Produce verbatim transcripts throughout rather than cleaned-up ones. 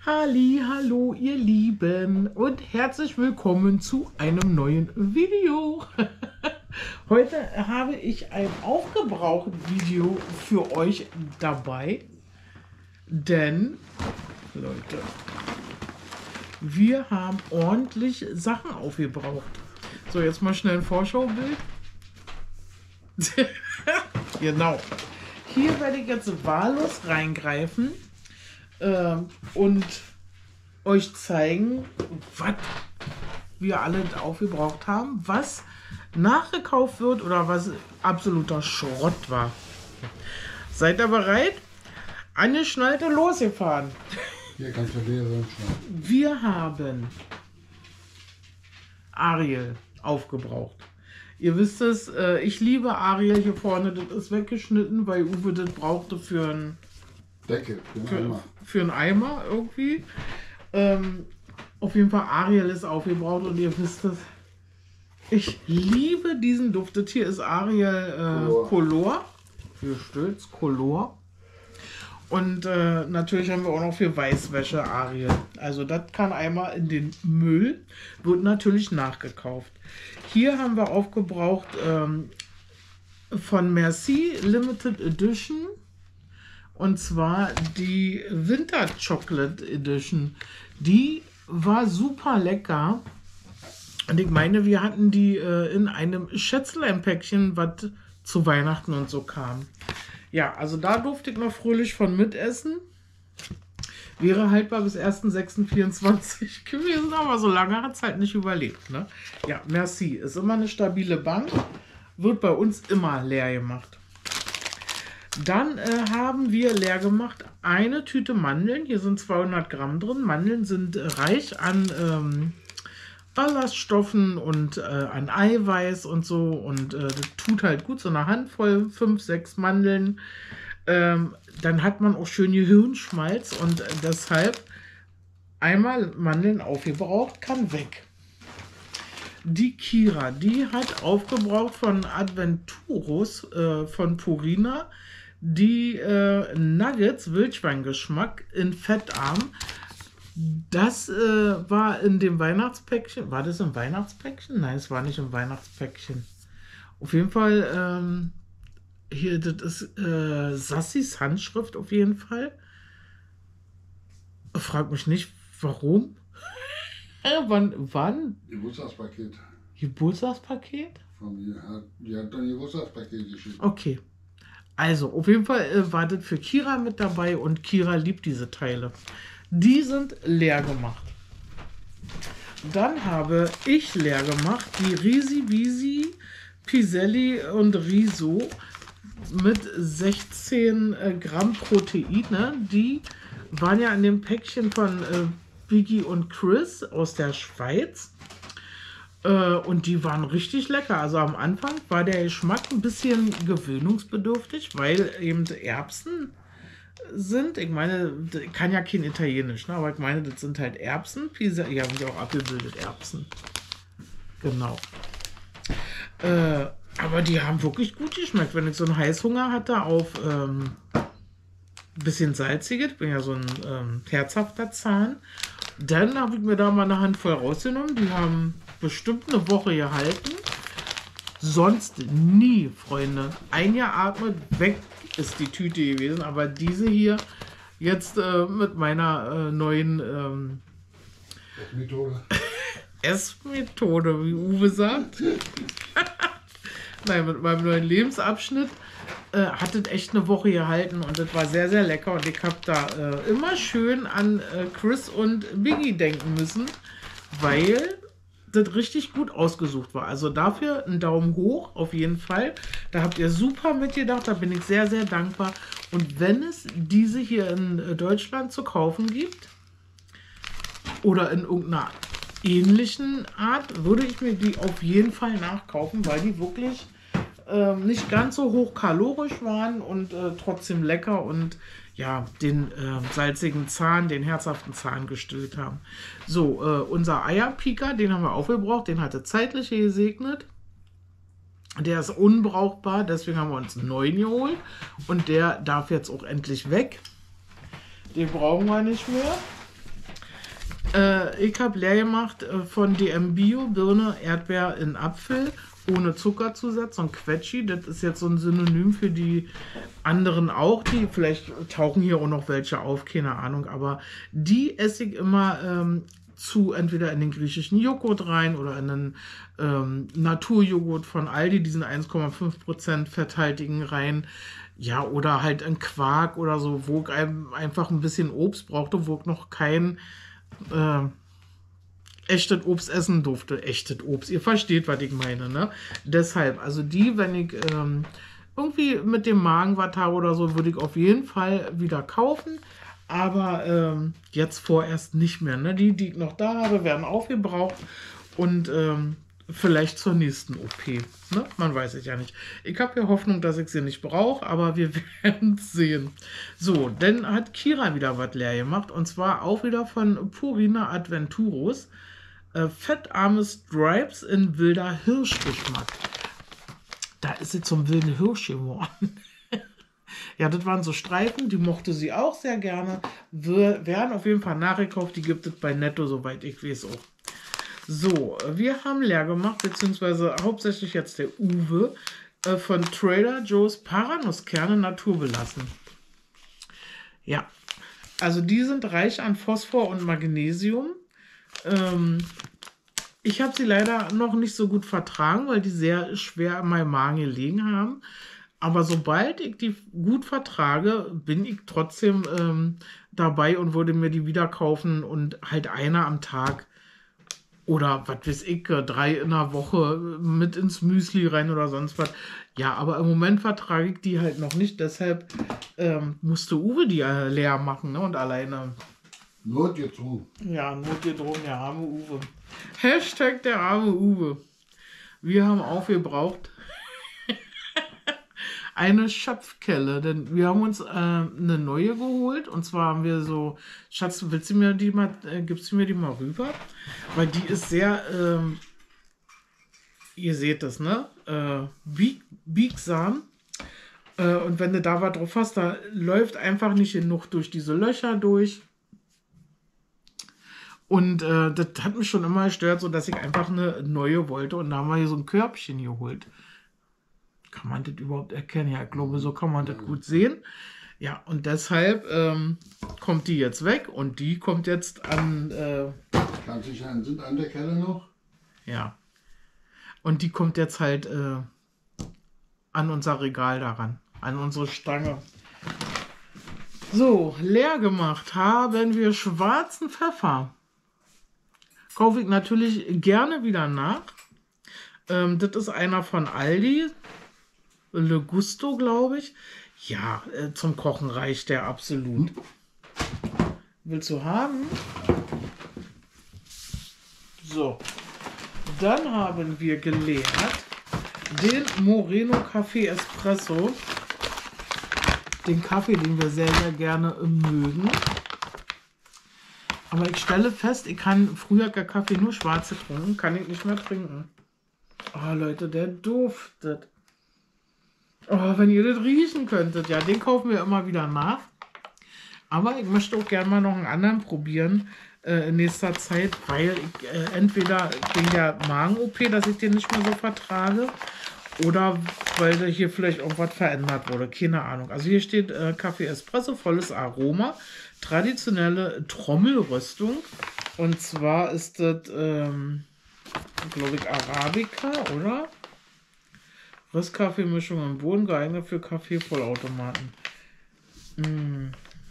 Halli, hallo ihr Lieben und herzlich willkommen zu einem neuen Video. Heute habe ich ein Aufgebraucht-Video für euch dabei, denn, Leute, wir haben ordentlich Sachen aufgebraucht. So, jetzt mal schnell ein Vorschaubild. Genau. Hier werde ich jetzt wahllos reingreifen äh, und euch zeigen, was wir alle aufgebraucht haben, was nachgekauft wird oder was absoluter Schrott war. Seid ihr bereit? Angeschnallt und losgefahren. Hier kannst du leer schneiden. Wir haben Ariel aufgebraucht. Ihr wisst es, äh, ich liebe Ariel hier vorne. Das ist weggeschnitten, weil Uwe das brauchte für einen Deckel, für für, einen Eimer. für einen Eimer irgendwie. Ähm, auf jeden Fall, Ariel ist aufgebraucht und ihr wisst es. Ich liebe diesen Duft. Das hier ist Ariel äh, Color. Für Stolz, Color. Und äh, natürlich haben wir auch noch für Weißwäsche Ariel. Also das kann einmal in den Müll, wird natürlich nachgekauft. Hier haben wir aufgebraucht ähm, von Merci Limited Edition. Und zwar die Winter Chocolate Edition. Die war super lecker. Und ich meine, wir hatten die äh, in einem Schätzlein-Päckchen, was zu Weihnachten und so kam. Ja, also da durfte ich noch fröhlich von mitessen. Wäre haltbar bis erster sechster vierundzwanzig gewesen, aber so lange hat es halt nicht überlebt. Ne? Ja, Merci. Ist immer eine stabile Bank. Wird bei uns immer leer gemacht. Dann äh, haben wir leer gemacht eine Tüte Mandeln. Hier sind zweihundert Gramm drin. Mandeln sind äh, reich an ähm, Ballaststoffen und äh, an Eiweiß und so. Und äh, das tut halt gut, so eine Handvoll, fünf, sechs Mandeln. Ähm, dann hat man auch schön Gehirnschmalz und äh, deshalb einmal Mandeln aufgebraucht, kann weg. Die Kira, die hat aufgebraucht von Adventurus äh, von Purina die äh, Nuggets Wildschweingeschmack in fettarm. Das äh, war in dem Weihnachtspäckchen. War das im Weihnachtspäckchen? Nein, es war nicht im Weihnachtspäckchen. Auf jeden Fall, ähm, hier, das ist äh, Sassis Handschrift auf jeden Fall. Frag mich nicht, warum. wann? Wann? Geburtstagspaket. Geburtstagspaket? Von mir. Die hat dann Geburtstagspaket geschickt. Okay. Also, auf jeden Fall äh, war das für Kira mit dabei und Kira liebt diese Teile. Die sind leer gemacht. Dann habe ich leer gemacht die Risi Bisi Piselli und Riso mit sechzehn äh, Gramm Proteine. Die waren ja in dem Päckchen von äh, Biggie und Chris aus der Schweiz. Äh, und die waren richtig lecker. Also am Anfang war der Geschmack ein bisschen gewöhnungsbedürftig, weil eben Erbsen sind. Ich meine, ich kann ja kein Italienisch, ne? Aber ich meine, das sind halt Erbsen. Pisa, hier haben sie auch abgebildet, Erbsen. Genau. Äh, aber die haben wirklich gut geschmeckt. Wenn ich so einen Heißhunger hatte auf ähm, bisschen salziges, ich bin ja so ein ähm, herzhafter Zahn, dann habe ich mir da mal eine Handvoll rausgenommen. Die haben bestimmt eine Woche gehalten. Sonst nie, Freunde. Eingeatmet, weg ist die Tüte gewesen. Aber diese hier jetzt äh, mit meiner äh, neuen ähm, Methode. Essmethode, wie Uwe sagt. Nein, mit meinem neuen Lebensabschnitt äh, hat es echt eine Woche gehalten und das war sehr, sehr lecker. Und ich habe da äh, immer schön an äh, Chris und Biggie denken müssen, weil das richtig gut ausgesucht war. Also dafür einen Daumen hoch, auf jeden Fall. Da habt ihr super mitgedacht, da bin ich sehr, sehr dankbar. Und wenn es diese hier in Deutschland zu kaufen gibt oder in irgendeiner ähnlichen Art, würde ich mir die auf jeden Fall nachkaufen, weil die wirklich äh, nicht ganz so hochkalorisch waren und äh, trotzdem lecker und ja, den äh, salzigen Zahn, den herzhaften Zahn gestillt haben. So, äh, unser Eierpiker, den haben wir aufgebraucht, den hatte zeitlich gesegnet. Der ist unbrauchbar, deswegen haben wir uns einen neuen geholt und der darf jetzt auch endlich weg. Den brauchen wir nicht mehr. Äh, ich habe leer gemacht äh, von D M Bio, Birne, Erdbeer in Apfel, ohne Zuckerzusatz und Quetschi. Das ist jetzt so ein Synonym für die anderen auch, die vielleicht tauchen hier auch noch welche auf, keine Ahnung, aber die esse ich immer ähm, zu, entweder in den griechischen Joghurt rein oder in den ähm, Naturjoghurt von Aldi, diesen eins Komma fünf Prozent fetthaltigen rein. Ja, oder halt in Quark oder so, wo ich einfach ein bisschen Obst brauchte, wo ich noch kein äh, echtes Obst essen durfte. Echtes Obst, ihr versteht, was ich meine, ne? Deshalb, also die, wenn ich ähm, irgendwie mit dem Magen was habe oder so, würde ich auf jeden Fall wieder kaufen. Aber ähm, jetzt vorerst nicht mehr. Ne? Die, die ich noch da habe, werden aufgebraucht. Und ähm, vielleicht zur nächsten O P. Ne? Man weiß es ja nicht. Ich habe ja Hoffnung, dass ich sie nicht brauche, aber wir werden es sehen. So, dann hat Kira wieder was leer gemacht. Und zwar auch wieder von Purina Adventuros. Äh, fettarme Stripes in wilder Hirschgeschmack. Da ist sie zum wilden Hirsch geworden. Ja, das waren so Streifen, die mochte sie auch sehr gerne. Wir werden auf jeden Fall nachgekauft, die gibt es bei Netto, soweit ich weiß auch. So, wir haben leer gemacht, beziehungsweise hauptsächlich jetzt der Uwe äh, von Trader Joe's Paranuskerne naturbelassen. Ja, also die sind reich an Phosphor und Magnesium. Ähm, ich habe sie leider noch nicht so gut vertragen, weil die sehr schwer in meinem Magen gelegen haben. Aber sobald ich die gut vertrage, bin ich trotzdem ähm, dabei und würde mir die wieder kaufen und halt einer am Tag oder was weiß ich, drei in der Woche mit ins Müsli rein oder sonst was. Ja, aber im Moment vertrage ich die halt noch nicht, deshalb ähm, musste Uwe die äh, leer machen, ne? Und alleine. Notgedrungen. Ja, notgedrungen, der arme Uwe. Hashtag der arme Uwe. Wir haben aufgebraucht eine Schöpfkelle, denn wir haben uns äh, eine neue geholt und zwar haben wir so, Schatz, willst du mir die mal, äh, gibst du mir die mal rüber? Weil die ist sehr, ähm, ihr seht das, ne? Äh, bieg, biegsam. Äh, und wenn du da was drauf hast, da läuft einfach nicht genug durch diese Löcher durch. Und äh, das hat mich schon immer gestört, so dass ich einfach eine neue wollte und da haben wir hier so ein Körbchen geholt. Kann man das überhaupt erkennen? Ja, ich glaube, so kann man das gut sehen. Ja, und deshalb ähm, kommt die jetzt weg und die kommt jetzt an... Äh, Kann sich an, sind an der Kelle noch? Ja. Und die kommt jetzt halt äh, an unser Regal daran, an unsere Stange. So, leer gemacht haben wir schwarzen Pfeffer. Kaufe ich natürlich gerne wieder nach. Ähm, das ist einer von Aldi. Le Gusto, glaube ich. Ja, äh, zum Kochen reicht der absolut. Willst du haben? So. Dann haben wir geleert den Moreno Café Espresso. Den Kaffee, den wir sehr, sehr gerne mögen. Aber ich stelle fest, ich kann früher gar Kaffee nur schwarz getrunken, kann ich nicht mehr trinken. Oh Leute, der duftet. Oh, wenn ihr das riechen könntet. Ja, den kaufen wir immer wieder nach. Aber ich möchte auch gerne mal noch einen anderen probieren äh, in nächster Zeit, weil ich äh, entweder wegen der Magen-O P, dass ich den nicht mehr so vertrage, oder weil da hier vielleicht irgendwas verändert wurde. Keine Ahnung. Also hier steht äh, Kaffee Espresso, volles Aroma, traditionelle Trommelröstung. Und zwar ist das, ähm, glaube ich, Arabica, oder? Röstkaffeemischung im Boden, geeignet für Kaffeevollautomaten. Hm.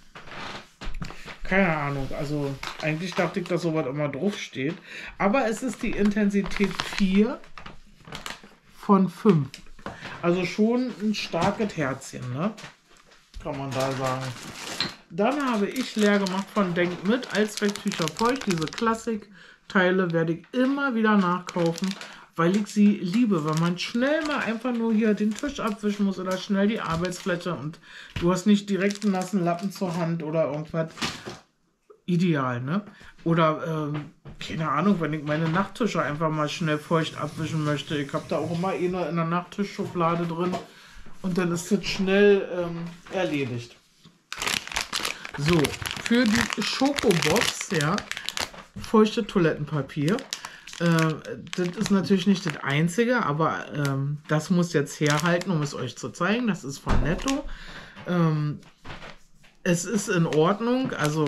Keine Ahnung, also eigentlich dachte ich, dass sowas immer drauf steht. Aber es ist die Intensität vier von fünf. Also schon ein starkes Herzchen, ne? Kann man da sagen. Dann habe ich leer gemacht von Denk mit Allzwecktücher feucht. Diese Klassikteile werde ich immer wieder nachkaufen, weil ich sie liebe. Wenn man schnell mal einfach nur hier den Tisch abwischen muss oder schnell die Arbeitsfläche und du hast nicht direkt einen nassen Lappen zur Hand oder irgendwas. Ideal, ne? Oder, ähm, keine Ahnung, wenn ich meine Nachttische einfach mal schnell feucht abwischen möchte. Ich habe da auch immer eine in der Nachttischschublade drin und dann ist das schnell ähm, erledigt. So, für die Schokobobs, ja, feuchte Toilettenpapier. Äh, das ist natürlich nicht das einzige, aber ähm, das muss jetzt herhalten, um es euch zu zeigen. Das ist von Netto. Ähm, es ist in Ordnung, also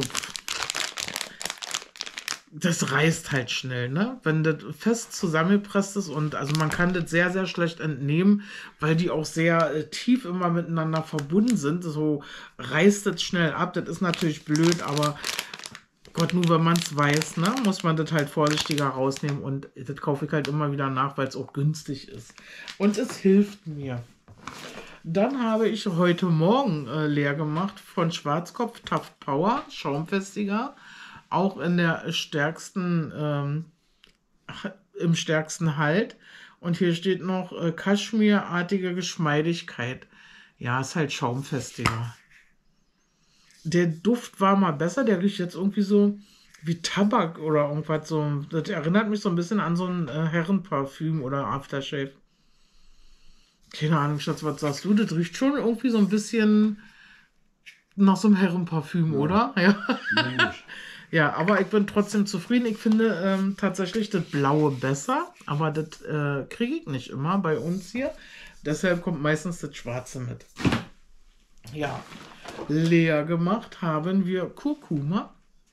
das reißt halt schnell, ne? Wenn das fest zusammengepresst ist und also man kann das sehr, sehr schlecht entnehmen, weil die auch sehr äh, tief immer miteinander verbunden sind. So reißt das schnell ab. Das ist natürlich blöd, aber Gott, nur wenn man es weiß, ne, muss man das halt vorsichtiger rausnehmen und das kaufe ich halt immer wieder nach, weil es auch günstig ist. Und es hilft mir. Dann habe ich heute Morgen äh, leer gemacht von Schwarzkopf Taft Power, schaumfestiger. Auch in der stärksten, ähm, im stärksten Halt. Und hier steht noch äh, Kaschmirartige Geschmeidigkeit. Ja, ist halt schaumfestiger. Der Duft war mal besser. Der riecht jetzt irgendwie so wie Tabak oder irgendwas so. Das erinnert mich so ein bisschen an so ein äh, Herrenparfüm oder Aftershave. Keine Ahnung, Schatz, was sagst du? Das riecht schon irgendwie so ein bisschen nach so einem Herrenparfüm, ja. Oder? Ja. Mensch. Ja, aber ich bin trotzdem zufrieden. Ich finde ähm, tatsächlich das Blaue besser, aber das äh, kriege ich nicht immer bei uns hier. Deshalb kommt meistens das Schwarze mit. Ja, leer gemacht haben wir Kurkuma.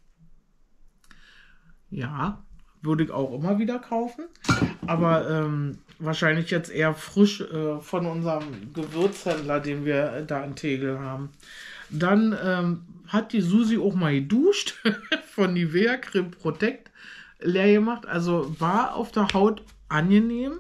Ja, würde ich auch immer wieder kaufen. Aber ähm, wahrscheinlich jetzt eher frisch äh, von unserem Gewürzhändler, den wir da in Tegel haben. Dann ähm, hat die Susi auch mal geduscht von Nivea Creme Protect leer gemacht. Also war auf der Haut angenehm.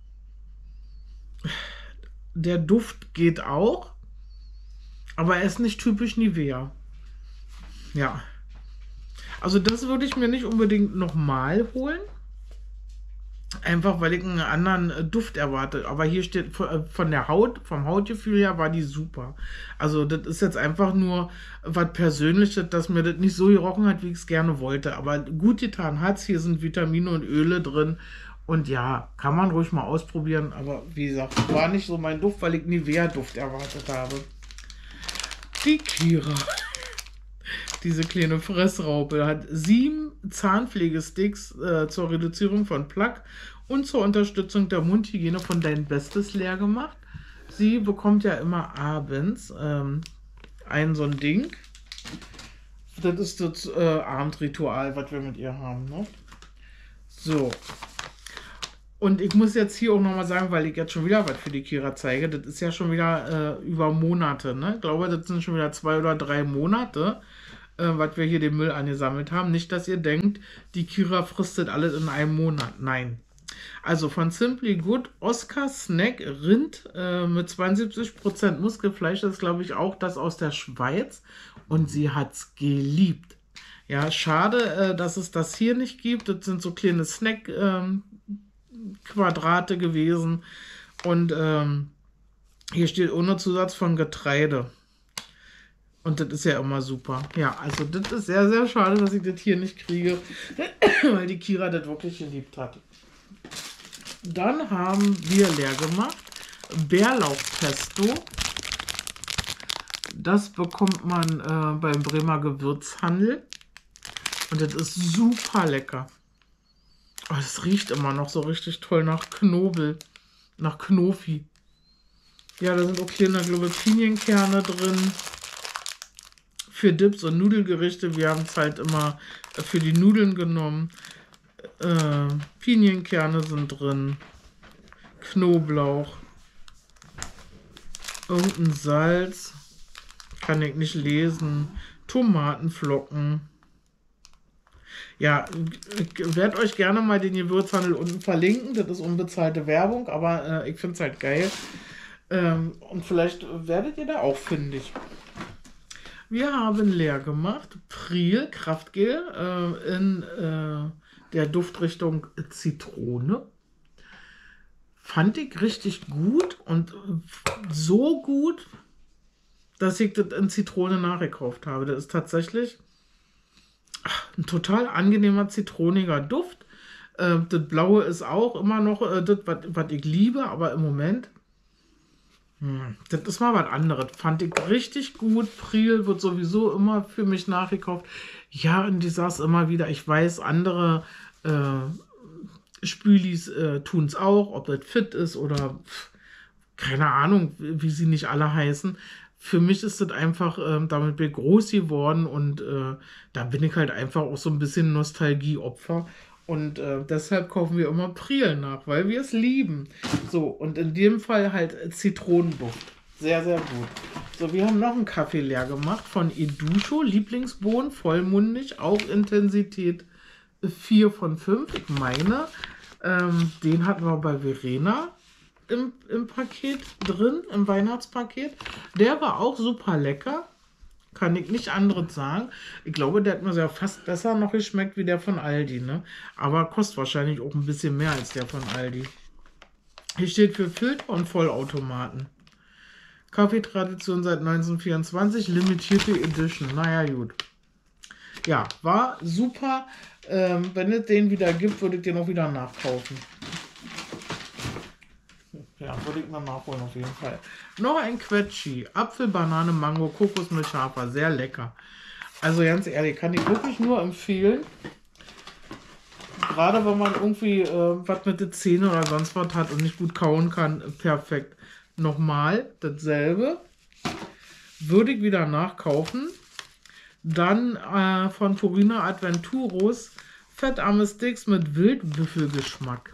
Der Duft geht auch. Aber er ist nicht typisch Nivea. Ja. Also das würde ich mir nicht unbedingt nochmal holen. Einfach weil ich einen anderen Duft erwarte. Aber hier steht von der Haut, vom Hautgefühl her war die super. Also das ist jetzt einfach nur was Persönliches, dass mir das nicht so gerochen hat, wie ich es gerne wollte. Aber gut getan hat es. Hier sind Vitamine und Öle drin. Und ja, kann man ruhig mal ausprobieren. Aber wie gesagt, war nicht so mein Duft, weil ich Nivea-Duft erwartet habe. Die Kira. Diese kleine Fressraupe hat sieben Zahnpflegesticks äh, zur Reduzierung von Plaque und zur Unterstützung der Mundhygiene von Dein Bestes leer gemacht. Sie bekommt ja immer abends ähm, ein so ein Ding. Das ist das äh, Abendritual, was wir mit ihr haben. Ne? So. Und ich muss jetzt hier auch nochmal sagen, weil ich jetzt schon wieder was für die Kira zeige. Das ist ja schon wieder äh, über Monate. Ne? Ich glaube, das sind schon wieder zwei oder drei Monate, was wir hier den Müll angesammelt haben. Nicht, dass ihr denkt, die Kira fristet alles in einem Monat. Nein. Also von Simply Good Oscar Snack Rind äh, mit zweiundsiebzig Prozent Muskelfleisch. Das ist, glaube ich, auch das aus der Schweiz. Und sie hat es geliebt. Ja, schade, äh, dass es das hier nicht gibt. Das sind so kleine Snack-Quadrate ähm, gewesen. Und ähm, hier steht ohne Zusatz von Getreide. Und das ist ja immer super. Ja, also das ist sehr, sehr schade, dass ich das hier nicht kriege, weil die Kira das wirklich geliebt hat. Dann haben wir leer gemacht Bärlauchpesto. Das bekommt man äh, beim Bremer Gewürzhandel. Und das ist super lecker. Oh, das riecht immer noch so richtig toll nach Knobel, nach Knofi. Ja, da sind auch kleine, glaube ich, Pinienkerne drin. Für Dips und Nudelgerichte. Wir haben es halt immer für die Nudeln genommen. Äh, Pinienkerne sind drin. Knoblauch. Irgendein Salz. Kann ich nicht lesen. Tomatenflocken. Ja, ich werde euch gerne mal den Gewürzhandel unten verlinken. Das ist unbezahlte Werbung, aber äh, ich finde es halt geil. Ähm, und vielleicht werdet ihr da auch fündig. Wir haben leer gemacht Pril Kraftgel äh, in äh, der Duftrichtung Zitrone. Fand ich richtig gut und so gut, dass ich das in Zitrone nachgekauft habe. Das ist tatsächlich ach, ein total angenehmer zitroniger Duft. Äh, das Blaue ist auch immer noch äh, das, was ich liebe, aber im Moment Hm, das ist mal was anderes. Fand ich richtig gut. Priel wird sowieso immer für mich nachgekauft. Ja, und ich sag's immer wieder, ich weiß, andere äh, Spülis äh, tun es auch, ob das fit ist oder pff, keine Ahnung, wie sie nicht alle heißen. Für mich ist das einfach, äh, damit bin ich groß geworden und äh, da bin ich halt einfach auch so ein bisschen Nostalgieopfer. Und äh, deshalb kaufen wir immer Priel nach, weil wir es lieben. So, und in dem Fall halt Zitronenduft. Sehr, sehr gut. So, wir haben noch einen Kaffee leer gemacht von Educho. Lieblingsbohnen, vollmundig, auch Intensität vier von fünf. Ich meine, ähm, den hatten wir bei Verena im, im Paket drin, im Weihnachtspaket. Der war auch super lecker. Kann ich nicht anderes sagen. Ich glaube, der hat mir ja fast besser noch geschmeckt wie der von Aldi, ne? Aber kostet wahrscheinlich auch ein bisschen mehr als der von Aldi. Hier steht für Filter und Vollautomaten. Kaffeetradition seit neunzehnhundertvierundzwanzig, limitierte Edition. Naja, gut. Ja, war super. Ähm, wenn es den wieder gibt, würde ich den auch wieder nachkaufen. Ja, würde ich mal nachholen auf jeden Fall. Noch ein Quetschi. Apfel, Banane, Mango, Kokosmilch, Hafer. Sehr lecker. Also ganz ehrlich, kann ich wirklich nur empfehlen. Gerade wenn man irgendwie äh, was mit den Zähnen oder sonst was hat und nicht gut kauen kann. Perfekt. Nochmal dasselbe. Würde ich wieder nachkaufen. Dann äh, von Purina Adventuros fettarme Sticks mit Wildbüffelgeschmack.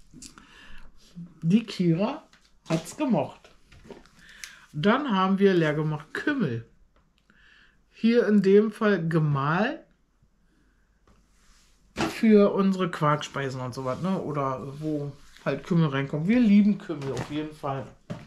Die Kira hat es gemocht. Dann haben wir leer gemacht Kümmel. Hier in dem Fall gemahlen für unsere Quarkspeisen und so was, ne? Oder wo halt Kümmel reinkommt. Wir lieben Kümmel auf jeden Fall.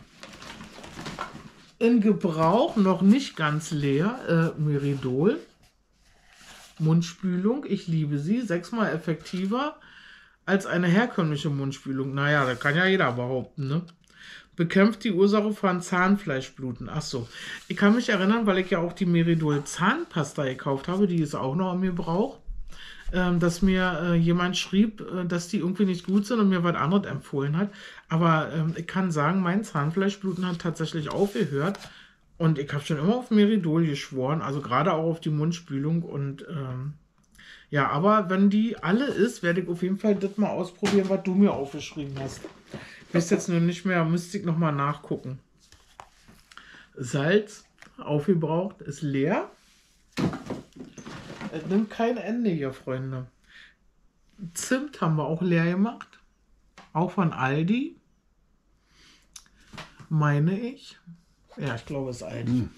In Gebrauch, noch nicht ganz leer, äh, Meridol. Mundspülung, ich liebe sie. Sechsmal effektiver als eine herkömmliche Mundspülung. Naja, das kann ja jeder behaupten, ne? Bekämpft die Ursache von Zahnfleischbluten. Ach so. Ich kann mich erinnern, weil ich ja auch die Meridol Zahnpasta gekauft habe, die ist auch noch im Gebrauch, ähm, dass mir äh, jemand schrieb, äh, dass die irgendwie nicht gut sind und mir was anderes empfohlen hat. Aber ähm, ich kann sagen, mein Zahnfleischbluten hat tatsächlich aufgehört und ich habe schon immer auf Meridol geschworen, also gerade auch auf die Mundspülung und ähm, ja, aber wenn die alle ist, werde ich auf jeden Fall das mal ausprobieren, was du mir aufgeschrieben hast. Ich weiß jetzt nur nicht mehr, müsste ich nochmal nachgucken. Salz, aufgebraucht, ist leer. Es nimmt kein Ende hier, Freunde. Zimt haben wir auch leer gemacht. Auch von Aldi. Meine ich. Ja, ich glaube, es ist Aldi. Mhm.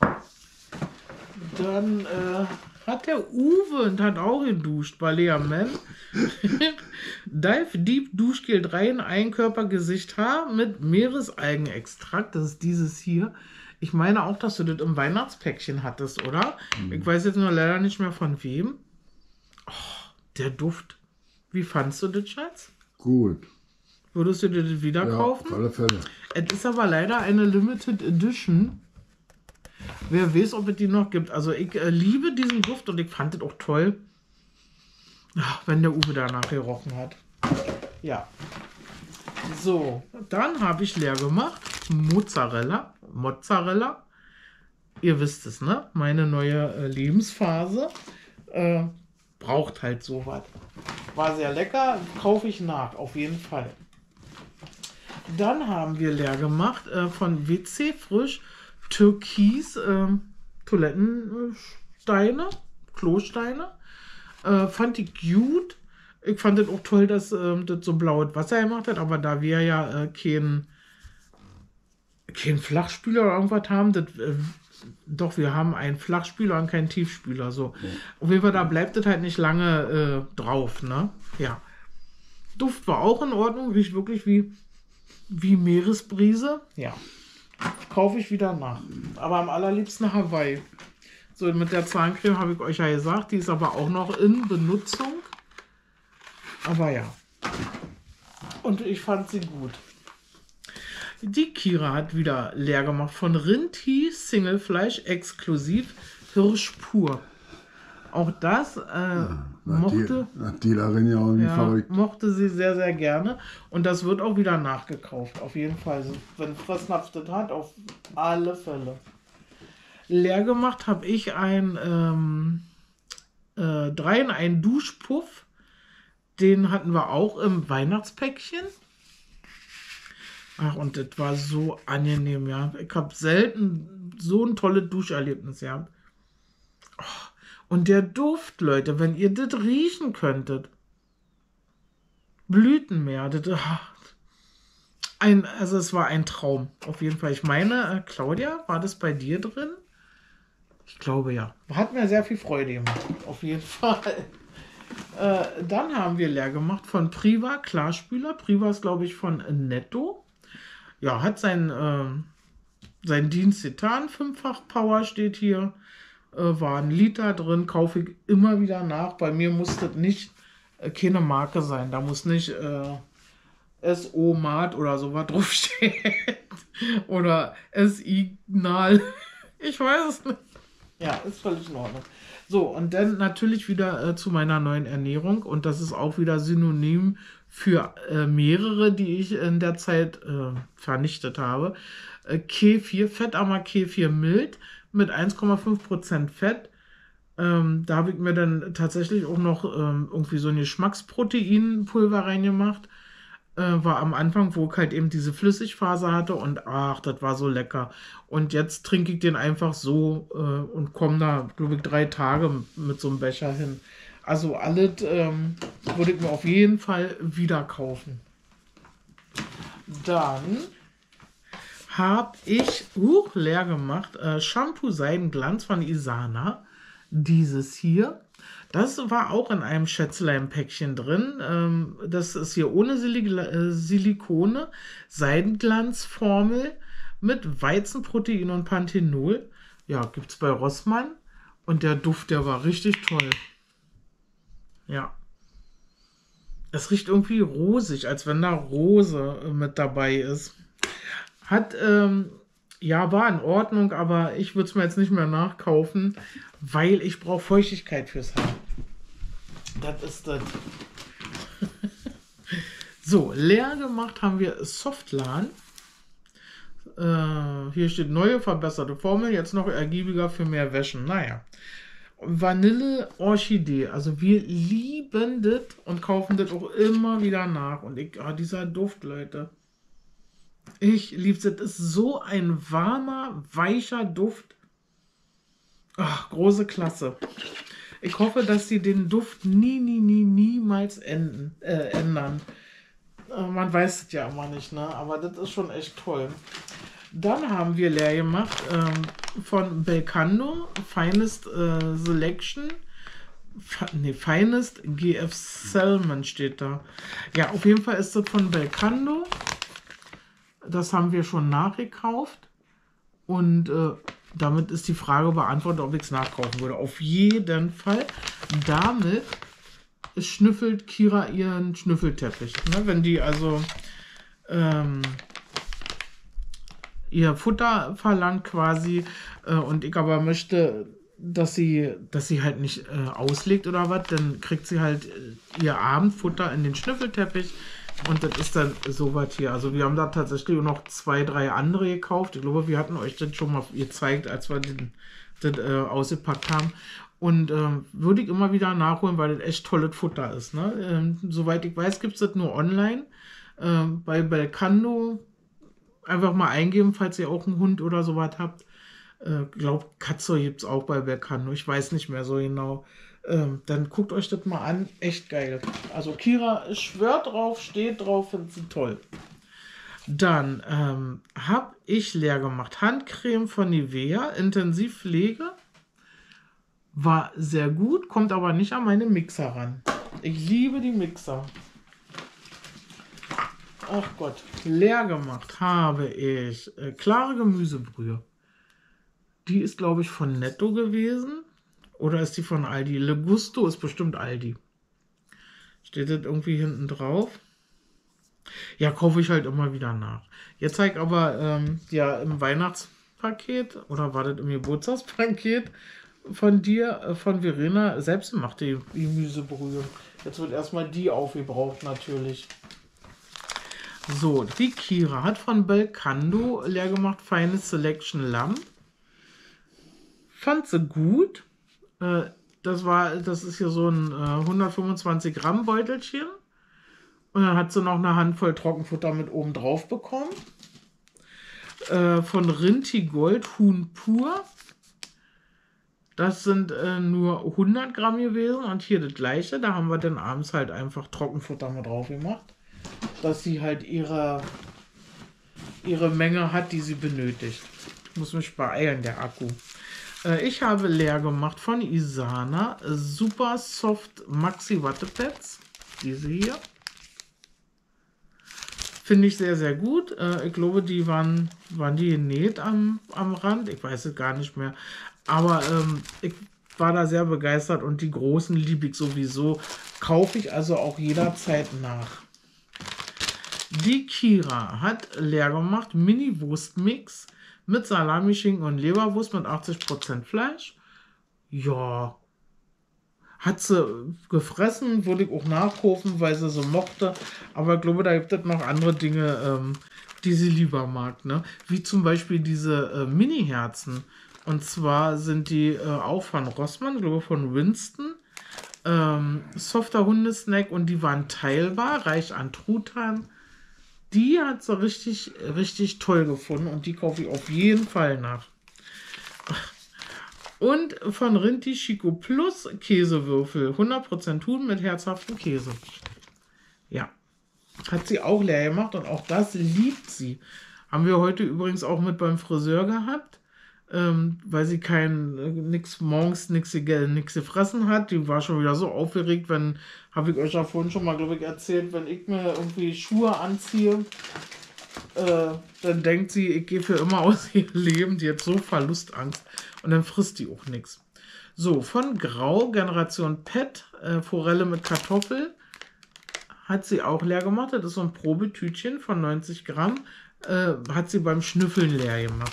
Dann äh, hat der Uwe und hat auch geduscht bei Lea Men. Dive Deep Duschgel drei in Eigenkörpergesicht Haar mit Meeresalgenextrakt. Das ist dieses hier. Ich meine auch, dass du das im Weihnachtspäckchen hattest, oder? Mhm. Ich weiß jetzt nur leider nicht mehr von wem. Oh, der Duft. Wie fandst du das, Schatz? Gut. Würdest du dir das wieder ja, kaufen? auf alle Fälle. Es ist aber leider eine Limited Edition. Wer weiß, ob es die noch gibt. Also ich äh, liebe diesen Duft und ich fand es auch toll, ach, wenn der Uwe danach gerochen hat. Ja. So, dann habe ich leer gemacht. Mozzarella. Mozzarella. Ihr wisst es, ne? Meine neue äh, Lebensphase. Äh, braucht halt sowas. War sehr lecker. Kaufe ich nach, auf jeden Fall. Dann haben wir leer gemacht äh, von W C Frisch Türkis äh, Toilettensteine, Klosteine. Äh, fand ich gut. Ich fand es auch toll, dass äh, das so blaues Wasser gemacht hat, aber da wir ja äh, kein, kein Flachspüler oder irgendwas haben, das, äh, doch, wir haben einen Flachspüler und keinen Tiefspüler. So. Ja. Auf jeden Fall, da bleibt es halt nicht lange äh, drauf, ne? Ja. Duft war auch in Ordnung, riecht wirklich wie, wie Meeresbrise. Ja. Kaufe ich wieder nach. Aber am allerliebsten Hawaii. So, mit der Zahncreme habe ich euch ja gesagt, die ist aber auch noch in Benutzung. Aber ja. Und ich fand sie gut. Die Kira hat wieder leer gemacht von Rinti Singlefleisch exklusiv Hirsch pur. Auch das äh, Nach mochte, die, nach Dealerin ja auch wie ja, verrückt. mochte sie sehr, sehr gerne. Und das wird auch wieder nachgekauft, auf jeden Fall. Also, wenn Fressnapf das hat, auf alle Fälle. Leer gemacht habe ich ein ähm, äh, drei in einen Duschpuff. Den hatten wir auch im Weihnachtspäckchen. Ach, und das war so angenehm, ja. Ich habe selten so ein tolles Duscherlebnis gehabt. Oh, und der Duft, Leute, wenn ihr das riechen könntet. Blütenmeer, das, ach, ein, also es war ein Traum, auf jeden Fall. Ich meine, äh, Claudia, war das bei dir drin? Ich glaube ja. Hat mir sehr viel Freude gemacht, auf jeden Fall. Äh, dann haben wir leer gemacht von Priva Klarspüler. Priva ist, glaube ich, von Netto. Ja, hat sein, äh, sein Dienst getan. Fünffach Power steht hier. Äh, war ein Liter drin. Kaufe ich immer wieder nach. Bei mir muss das nicht äh, keine Marke sein. Da muss nicht äh, S O Mart oder sowas draufstehen. Oder S Ignal. Ich weiß es nicht. Ja, ist völlig in Ordnung. So, und dann natürlich wieder äh, zu meiner neuen Ernährung. Und das ist auch wieder synonym für äh, mehrere, die ich in der Zeit äh, vernichtet habe. Äh, Kefir, fettarmer Kefir mild mit eins Komma fünf Prozent Fett. Ähm, da habe ich mir dann tatsächlich auch noch ähm, irgendwie so ein Geschmacksproteinpulver reingemacht. Äh, war am Anfang, wo ich halt eben diese Flüssigphase hatte und ach, das war so lecker. Und jetzt trinke ich den einfach so äh, und komme da, glaube ich, drei Tage mit so einem Becher hin. Also alles ähm, würde ich mir auf jeden Fall wieder kaufen. Dann habe ich uh, leer gemacht äh, Shampoo Seidenglanz von Isana. Dieses hier. Das war auch in einem Schätzlein-Päckchen drin. Ähm, das ist hier ohne Silik äh, Silikone, Seidenglanzformel mit Weizenprotein und Panthenol. Ja, gibt es bei Rossmann. Und der Duft, der war richtig toll. Ja. Es riecht irgendwie rosig, als wenn da Rose mit dabei ist. Hat, ähm, ja, war in Ordnung, aber ich würde es mir jetzt nicht mehr nachkaufen, weil ich brauche Feuchtigkeit fürs Haar. Das ist das. So, leer gemacht haben wir Softlan. Äh, hier steht neue, verbesserte Formel, jetzt noch ergiebiger für mehr Wäschen. Naja. Vanille Orchidee. Also wir lieben das und kaufen das auch immer wieder nach. Und ich, oh, dieser Duft, Leute. Ich liebe es. Das ist so ein warmer, weicher Duft. Ach, große Klasse. Ich hoffe, dass sie den Duft nie, nie, nie, niemals enden, äh, ändern. Äh, man weiß es ja immer nicht, ne? Aber das ist schon echt toll. Dann haben wir leer gemacht ähm, von Belcando, Finest äh, Selection. Ne, Finest G F Salmon steht da. Ja, auf jeden Fall ist das von Belcando. Das haben wir schon nachgekauft. Und äh, damit ist die Frage beantwortet, ob ich es nachkaufen würde. Auf jeden Fall. Damit schnüffelt Kira ihren Schnüffelteppich. Ne? Wenn die also ähm, ihr Futter verlangt quasi äh, und ich aber möchte, dass sie, dass sie halt nicht äh, auslegt oder was, dann kriegt sie halt äh, ihr Abendfutter in den Schnüffelteppich. Und das ist dann so was hier. Also wir haben da tatsächlich noch zwei, drei andere gekauft. Ich glaube, wir hatten euch das schon mal gezeigt, als wir den, das äh, ausgepackt haben. Und ähm, würde ich immer wieder nachholen, weil das echt tolles Futter ist. Ne? Ähm, soweit ich weiß, gibt es das nur online. Ähm, bei Belcando einfach mal eingeben, falls ihr auch einen Hund oder sowas habt. Ich äh, glaube, Katze gibt es auch bei Belcando. Ich weiß nicht mehr so genau. Ähm, dann guckt euch das mal an. Echt geil. Also Kira schwört drauf, steht drauf, findet sie toll. Dann ähm, habe ich leer gemacht. Handcreme von Nivea, Intensivpflege. War sehr gut, kommt aber nicht an meine Mixer ran. Ich liebe die Mixer. Ach Gott. Leer gemacht habe ich äh, klare Gemüsebrühe. Die ist, glaube ich, von Netto gewesen. Oder ist die von Aldi? Le Gusto ist bestimmt Aldi. Steht das irgendwie hinten drauf? Ja, kaufe ich halt immer wieder nach. Jetzt zeige ich aber ähm, ja im Weihnachtspaket oder war das im Geburtstagspaket von dir, äh, von Verena, selbstgemachte Gemüsebrühe. Jetzt wird erstmal die aufgebraucht natürlich. So, die Kira hat von Belcando leer gemacht, feines Selection Lamm. Fand sie gut. Äh, das war, das ist hier so ein äh, hundertfünfundzwanzig Gramm Beutelchen. Und dann hat sie noch eine Handvoll Trockenfutter mit oben drauf bekommen. Äh, von Rinti Gold Huhn pur. Das sind äh, nur hundert Gramm gewesen. Und hier das gleiche. Da haben wir dann abends halt einfach Trockenfutter mit drauf gemacht. Dass sie halt ihre, ihre Menge hat, die sie benötigt. Ich muss mich beeilen, der Akku. Äh, ich habe leer gemacht von Isana Super Soft Maxi Wattepads. Diese hier. Finde ich sehr, sehr gut. Äh, ich glaube, die waren, waren die genäht am, am Rand. Ich weiß es gar nicht mehr. Aber ähm, ich war da sehr begeistert und die großen liebe ich sowieso. Kaufe ich also auch jederzeit nach. Die Kira hat leer gemacht Mini-Wurstmix mit Salami, Schinken und Leberwurst mit achtzig Prozent Fleisch. Ja, hat sie gefressen, würde ich auch nachkaufen, weil sie so mochte. Aber ich glaube, da gibt es noch andere Dinge, ähm, die sie lieber mag. Ne? Wie zum Beispiel diese äh, Mini-Herzen. Und zwar sind die äh, auch von Rossmann, ich glaube von Winston. Ähm, softer Hundesnack und die waren teilbar, reich an Truthahn. Die hat sie richtig, richtig toll gefunden und die kaufe ich auf jeden Fall nach. Und von Rinti Chico Plus Käsewürfel. hundert Prozent Huhn mit herzhaftem Käse. Ja, hat sie auch leer gemacht und auch das liebt sie. Haben wir heute übrigens auch mit beim Friseur gehabt. Ähm, weil sie kein, äh, nix morgens nichts nix gefressen hat. Die war schon wieder so aufgeregt, wenn, habe ich euch ja vorhin schon mal, glaube ich, erzählt, wenn ich mir irgendwie Schuhe anziehe, äh, dann denkt sie, ich gehe für immer aus ihrem Leben. Die hat so Verlustangst und dann frisst die auch nichts. So, von Grau, Generation Pet, äh, Forelle mit Kartoffel, hat sie auch leer gemacht. Das ist so ein Probetütchen von neunzig Gramm, äh, hat sie beim Schnüffeln leer gemacht.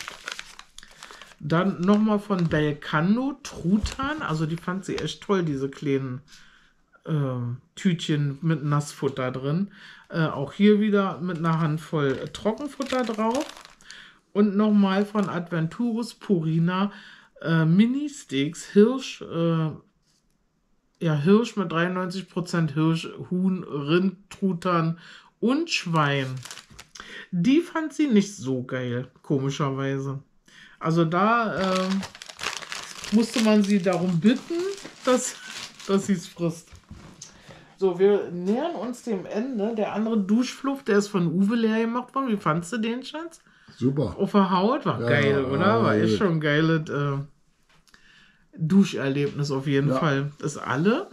Dann nochmal von Belcando Truthahn. Also die fand sie echt toll, diese kleinen äh, Tütchen mit Nassfutter drin. Äh, auch hier wieder mit einer Handvoll Trockenfutter drauf. Und nochmal von Adventurus Purina äh, Mini-Steaks Hirsch. Äh, ja, Hirsch mit dreiundneunzig Prozent Hirsch, Huhn, Rind, Truthahn und Schwein. Die fand sie nicht so geil, komischerweise. Also da äh, musste man sie darum bitten, dass, dass sie es frisst. So, wir nähern uns dem Ende. Der andere Duschfluff, der ist von Uwe leer gemacht worden. Wie fandst du den, Schatz? Super. Auf der Haut? War ja, geil, oder? War echt schon ein geiles äh, Duscherlebnis auf jeden ja. Fall. Das alle.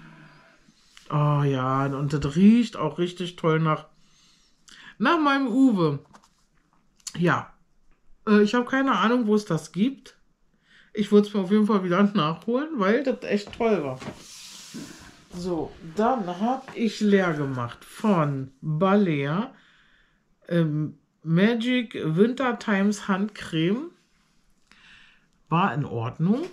Oh ja, und das riecht auch richtig toll nach, nach meinem Uwe. Ja. Ich habe keine Ahnung, wo es das gibt. Ich würde es mir auf jeden Fall wieder nachholen, weil das echt toll war. So, dann habe ich leer gemacht von Balea ähm, Magic Winter Times Handcreme. War in Ordnung.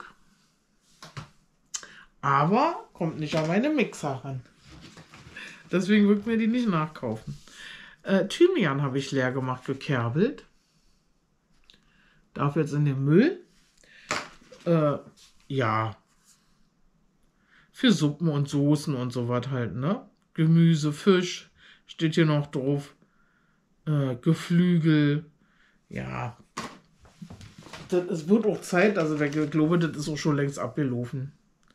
Aber kommt nicht an meine Mixer ran. Deswegen würde ich mir die nicht nachkaufen. Äh, Thymian habe ich leer gemacht, gekerbelt. Darf jetzt in den Müll. Äh, ja. Für Suppen und Soßen und so was halt, ne? Gemüse, Fisch, steht hier noch drauf. Äh, Geflügel. Ja. Das, es wird auch Zeit, also ich glaube, das ist auch schon längst abgelaufen.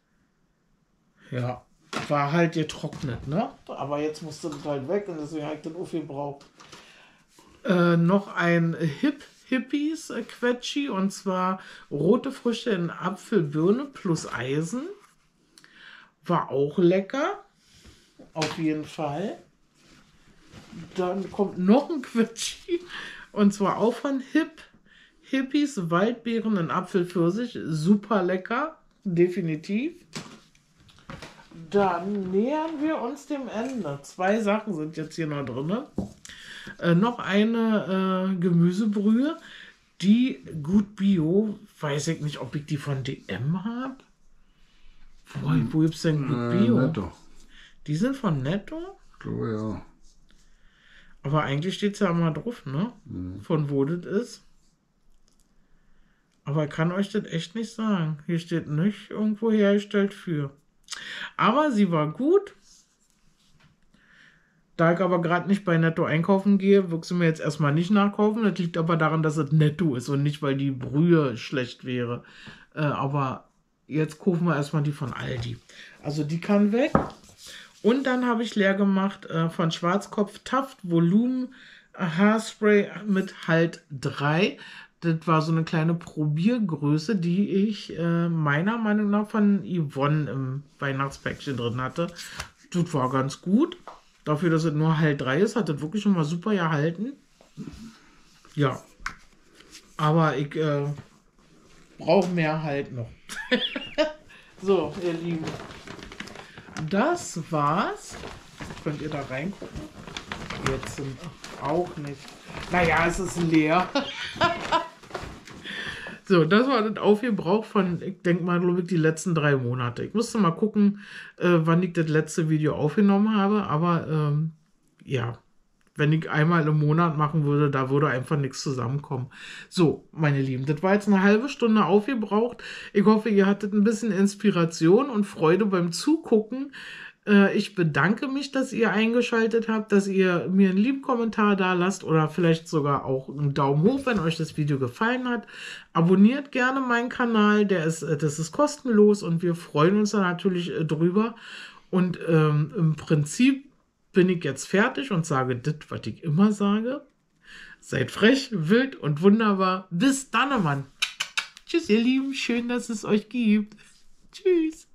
Ja. War halt getrocknet, ne? Aber jetzt musste das halt weg und deswegen habe ich das aufgebraucht. Äh, noch ein Hip Hippies äh, Quetschi und zwar rote Früchte in Apfel, Birne plus Eisen. War auch lecker. Auf jeden Fall. Dann kommt noch ein Quetschi und zwar auch von Hip Hippies Waldbeeren in Apfel, Pfirsich. Super lecker. Definitiv. Dann nähern wir uns dem Ende. Zwei Sachen sind jetzt hier noch drin. Äh, noch eine äh, Gemüsebrühe. Die Gut Bio, weiß ich nicht, ob ich die von D M habe. Wo, wo gibt es denn Gut Äh, Bio? Netto. Die sind von Netto? Ich glaube ja. Aber eigentlich steht es ja immer drauf, ne? Mhm. Von wo das ist. Aber ich kann euch das echt nicht sagen. Hier steht nicht irgendwo hergestellt für. Aber sie war gut. Da ich aber gerade nicht bei Netto einkaufen gehe, wirst du mir jetzt erstmal nicht nachkaufen. Das liegt aber daran, dass es Netto ist und nicht, weil die Brühe schlecht wäre. Äh, aber jetzt kaufen wir erstmal die von Aldi. Also die kann weg. Und dann habe ich leer gemacht äh, von Schwarzkopf Taft Volumen Haarspray mit Halt drei. Das war so eine kleine Probiergröße, die ich äh, meiner Meinung nach von Yvonne im Weihnachtspäckchen drin hatte. Das war ganz gut. Dafür, dass es nur Halt drei ist, hat das wirklich schon mal super gehalten. Ja. Aber ich äh, brauche mehr Halt noch. So, ihr Lieben. Das war's. Könnt ihr da reingucken? Jetzt sind auch nicht. Naja, es ist leer. So, das war das Aufgebrauch von, ich denke mal, glaube ich, die letzten drei Monate. Ich musste mal gucken, äh, wann ich das letzte Video aufgenommen habe. Aber ähm, ja, wenn ich einmal im Monat machen würde, da würde einfach nichts zusammenkommen. So, meine Lieben, das war jetzt eine halbe Stunde aufgebraucht. Ich hoffe, ihr hattet ein bisschen Inspiration und Freude beim Zugucken. Äh, ich bedanke mich, dass ihr eingeschaltet habt, dass ihr mir einen lieben Kommentar da lasst oder vielleicht sogar auch einen Daumen hoch, wenn euch das Video gefallen hat. Abonniert gerne meinen Kanal, der ist, das ist kostenlos und wir freuen uns da natürlich drüber. Und ähm, im Prinzip bin ich jetzt fertig und sage das, was ich immer sage. Seid frech, wild und wunderbar. Bis dann, Mann. Tschüss, ihr Lieben. Schön, dass es euch gibt. Tschüss.